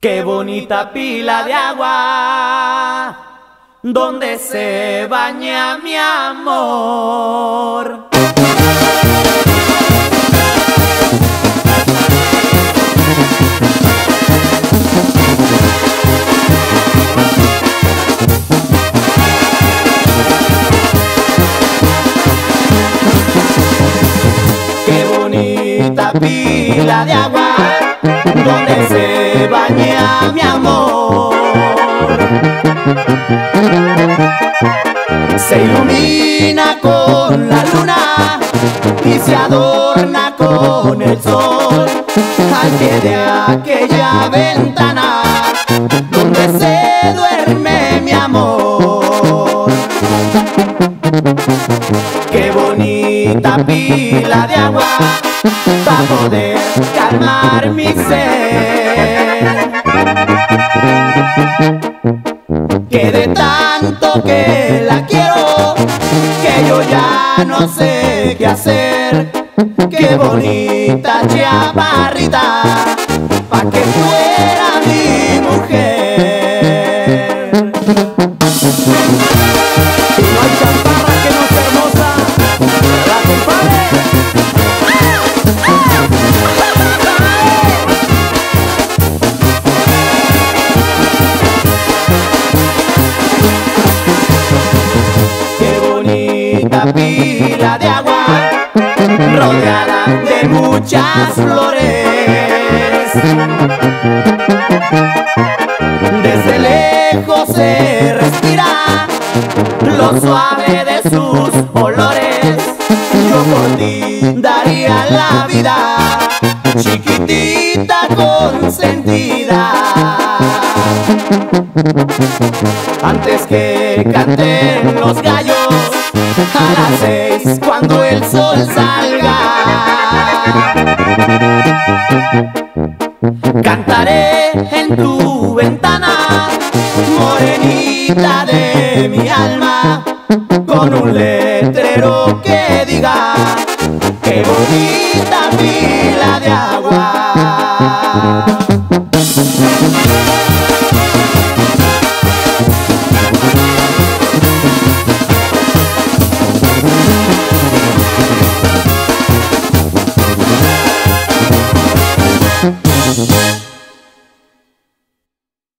Qué bonita pila de agua donde se baña mi amor. Qué bonita pila de agua donde se baña mi amor. Se ilumina con la luna y se adorna con el sol al pie de aquella ventana donde se duerme mi amor. Qué bonita pila de agua para poder calmar mi sed, que de tanto que la quiero, que yo ya no sé qué hacer. Qué bonita chaparrita, pa' que fuera mi mujer. Y no hay chaparra que no sea hermosa, ¿verdad, compadre? Qué bonita pila de agua rodeada de muchas flores. Desde lejos se respira lo suave de sus olores. Yo por ti daría la vida, chiquitita consentida. Antes que canten los gallos a las 6 cuando el sol salga, cantaré en tu ventana, morenita de mi alma, con un letrero que diga: